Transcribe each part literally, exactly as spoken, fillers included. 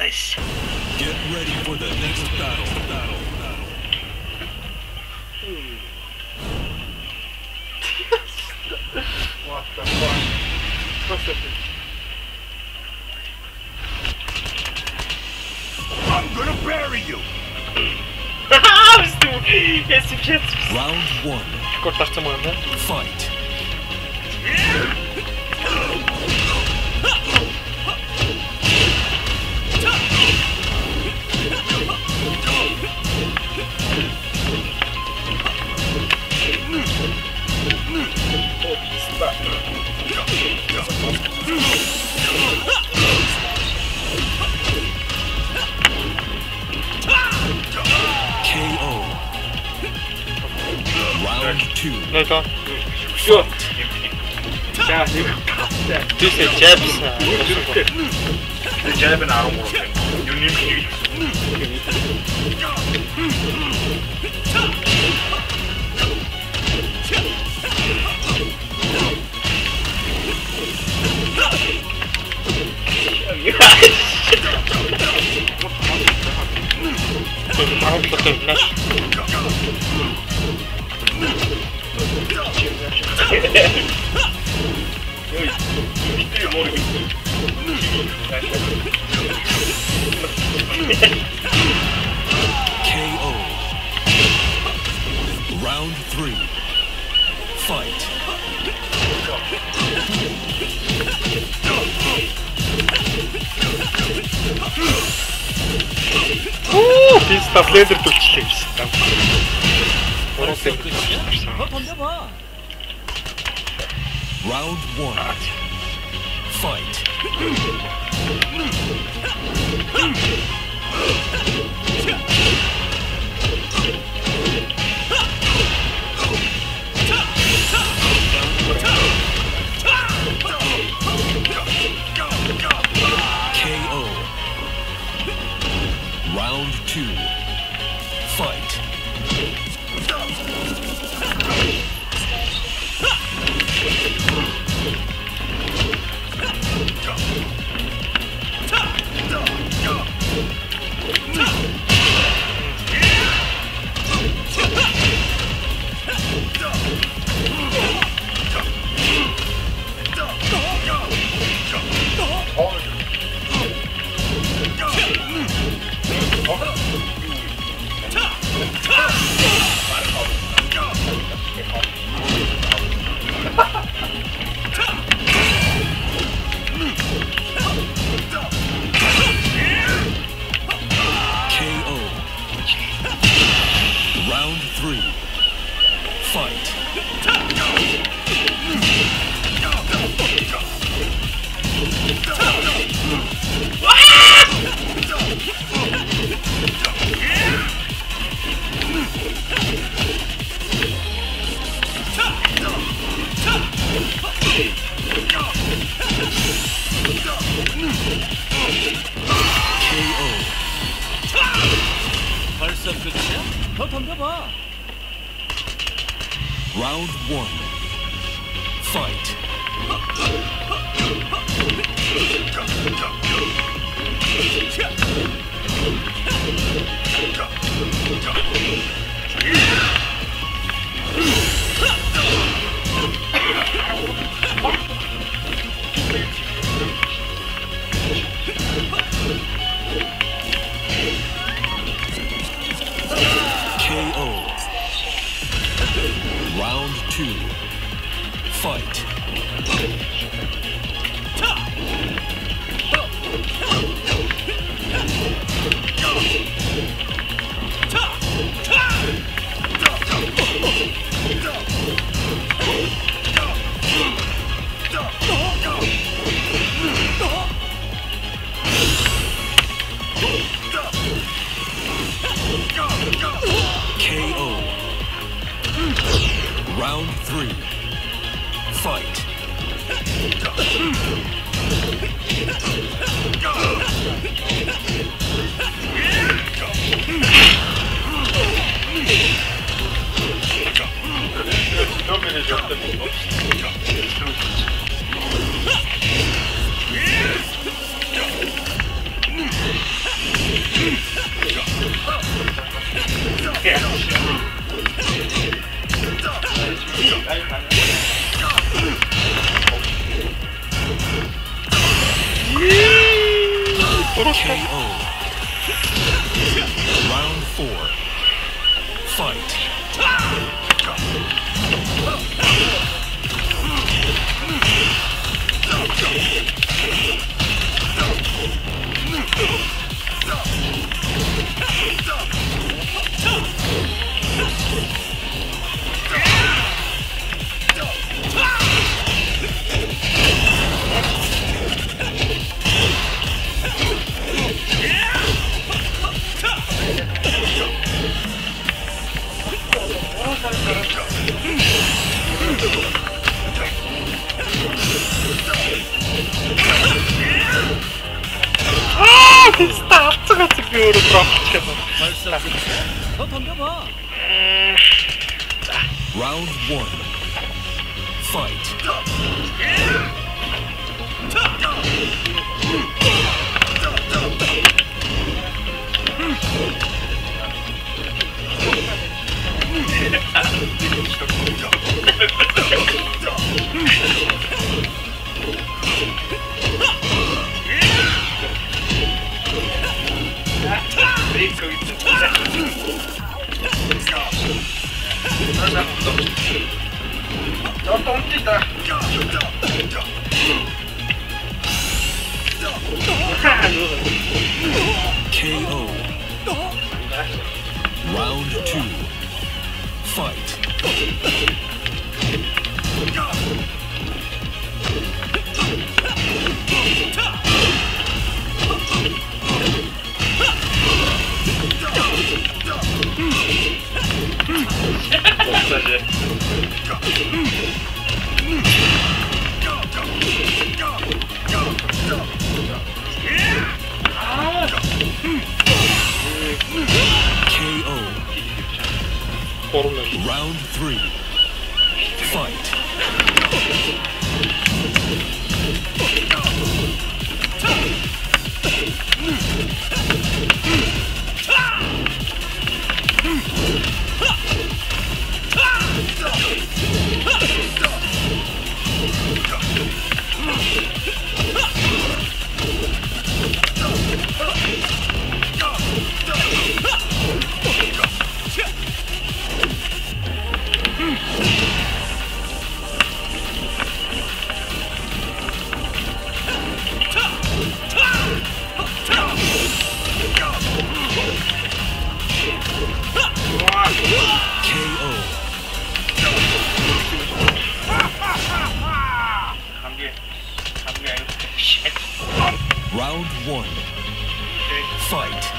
this! Get ready for the next battle. Battle. Battle. What the fuck? What's that? I'm gonna bury you. Esse jeito. Round one. Cortaste a manda. Fight. K O. Round two. No to. Все. Да, не Ты се jabs. The jab and I don't work. You need to use. Мало что ты знаешь. K O. Round three. Fight. Уу, би стафлендер төвчлээ гэсэн. Уран тэмдэг. Round one. Fight. K O. Round two. Fight. K O. Round three. Fight. K O. 벌써 끝이야? 더 덤벼봐. Round one. Fight. K O. Round two. Fight. K O. Round three. Fight. K O. Round four. Fight. 아, 스타트 같은 경우로 들어가지고. 벌써 끝이야? 더 덤벼봐. Round one. Fight. 너 똥찌다. K O. Round two. Fight. K O. Round three. Fight. K O. 감기. 감기 아니고. 쉣. Round one. Fight.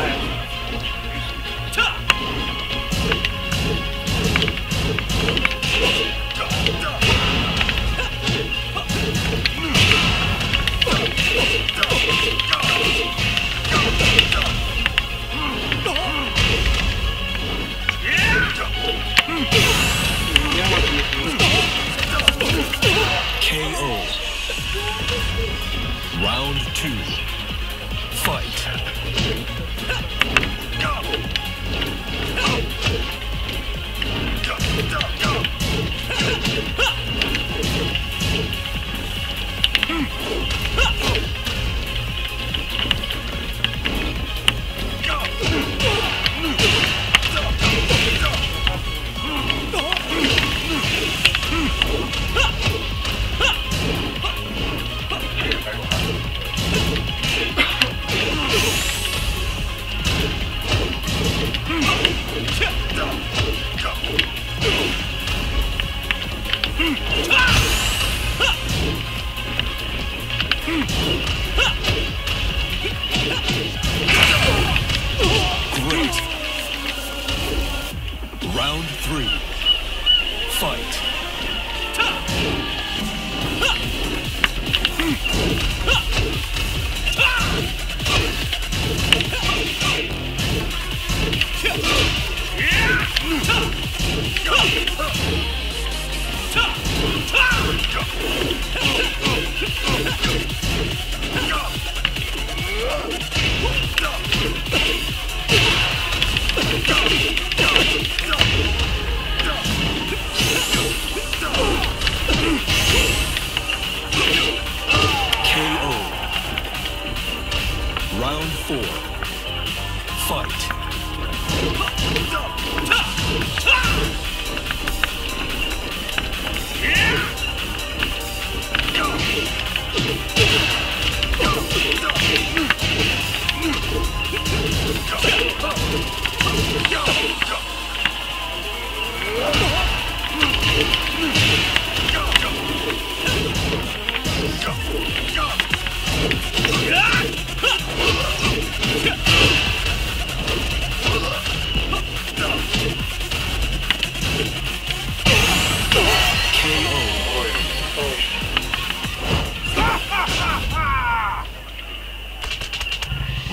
K O. Round two. Fight.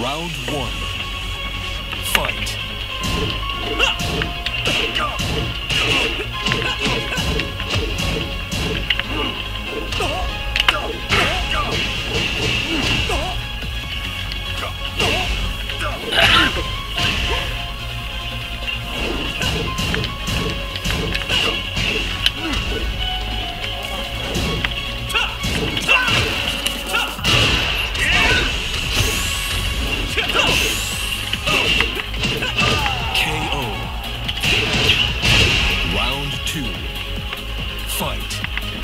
Round one. Fight. K O. Round two. Fight.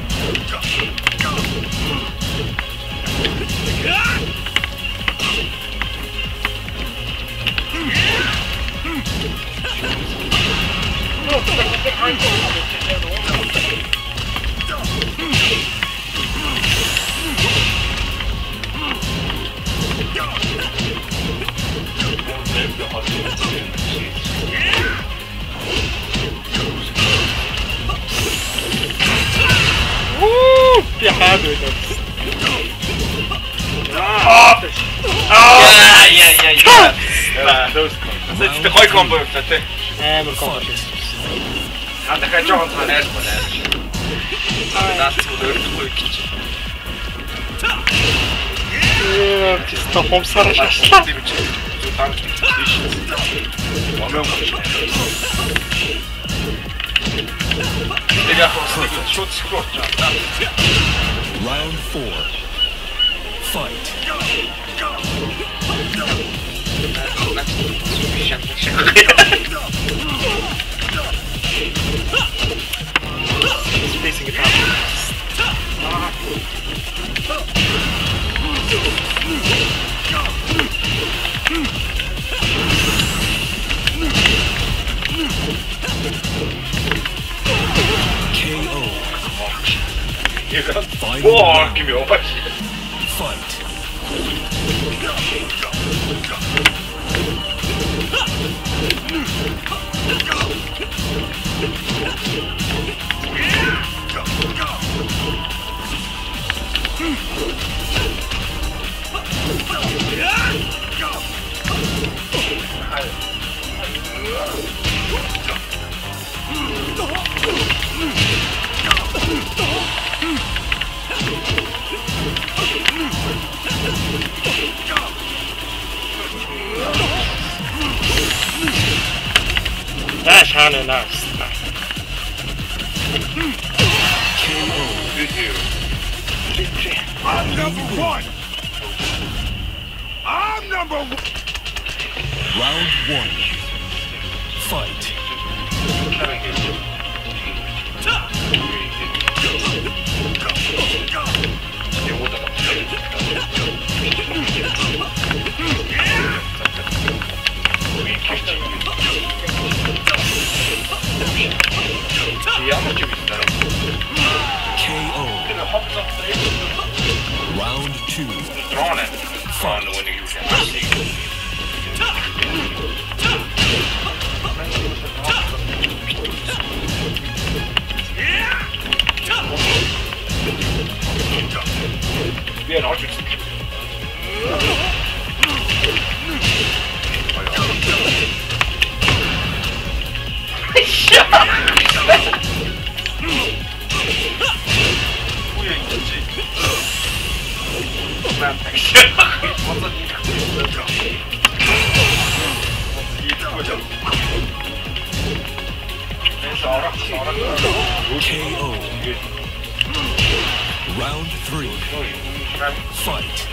Woo! Ferrado, então. Ah! Ah! Yeah, yeah, yeah. Yeah, those combos. It's the high combo, that's it. É, meu combate. And the guy John on edge, but edge. That's what they're looking Eee, stopom sarı at. şaşla. Round four. Fight. Spacing it out. K O. You got Final Whoa, round. give me over. Fight. Nice, Hannah, nice. K O. I'm number one. I'm number one. Round one. Fight. K O. Round two. Drawn it. Fight. When you can Yeah, no, just K O. Round three. Fight.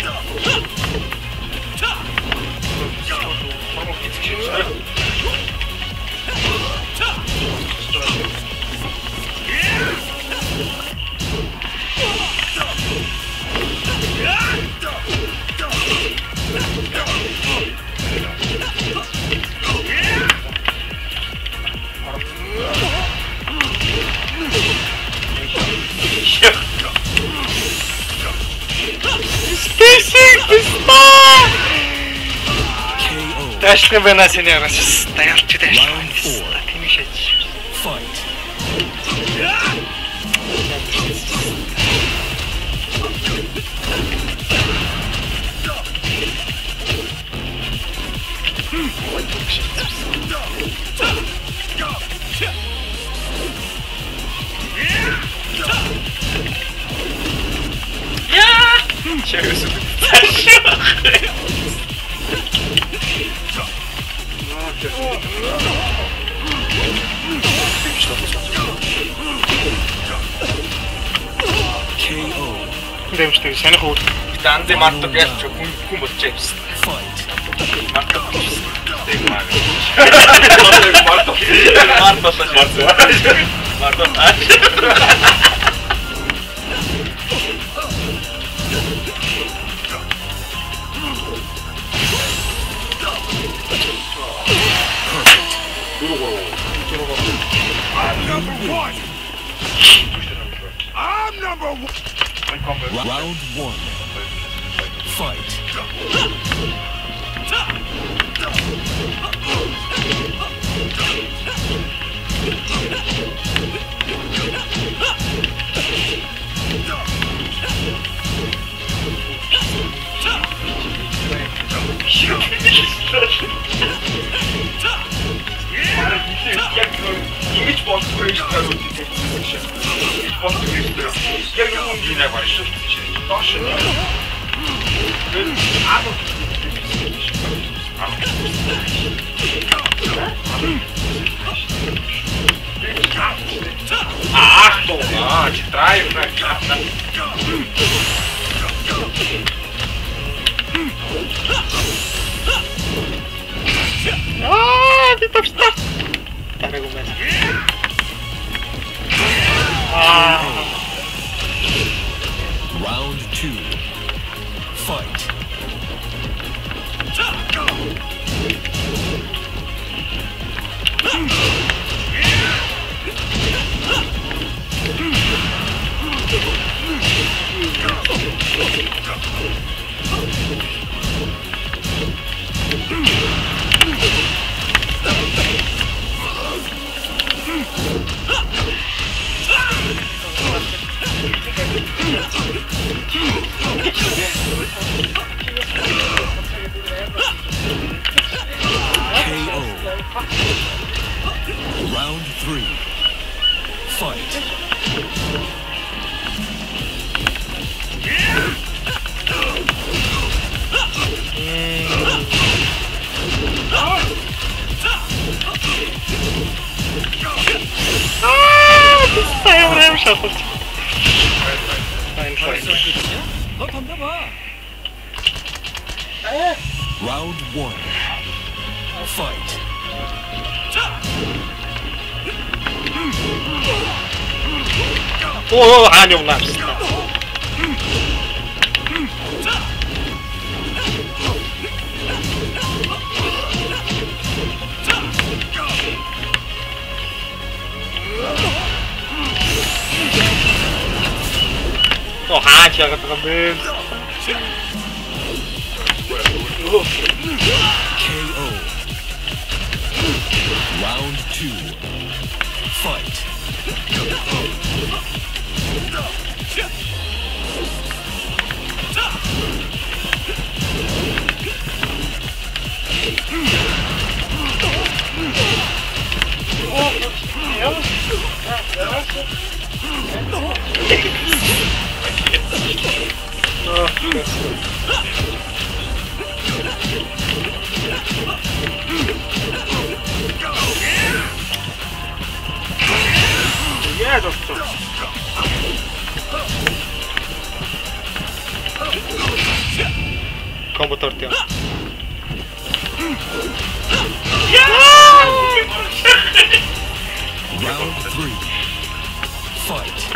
Spacing, pista! K O. Dash revena, senhora. Dash to dash. Round four. Finish. Fight. 재밌어. 다시. De most ő zijn goed. Tante Marto Piastro, cum James. Marto Piastro. Marto Marto Marto Marto I'm number one. I'm number one. Round one. Fight. Nie mieć wątku, że jest pełny nie mieć wątku, że jest pełny. Jak nie mówię, nie ma jeszcze proszę. A no Ach, to mać, traj, traj, traj. Aaaa, ty to wstać! Tak argument. Round two. Fight. K O. Round three. Fight. Zająłem się choć. Fajnie, fajnie. 더 던져봐. Round one. Fight. O, anioł nas. O, chodź, jak to robię. K O. Round two. Fight. Nie, to co? Combo tortilla. Round three. Fight.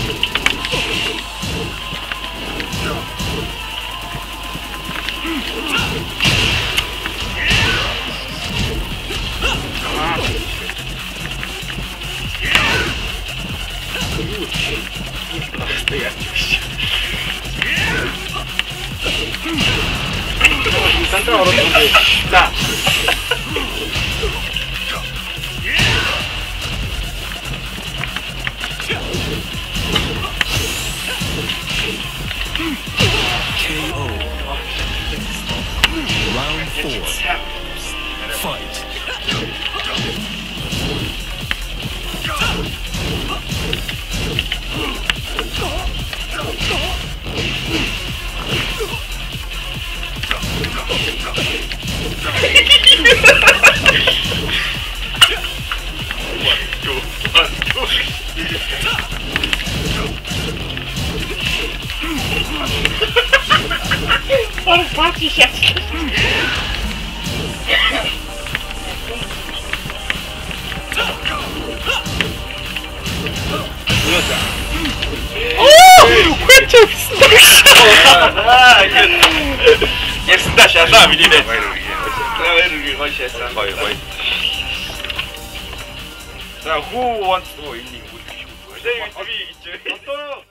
Tanta oro tutaj. Da. K O. Round four. Fight. On płaci się! Chwycił Ah, jest Stasia, żami, nie wiem. Rugi, chodź się, Stan. Chodź, chodź. Who wants to... David, drzwi, drzwi.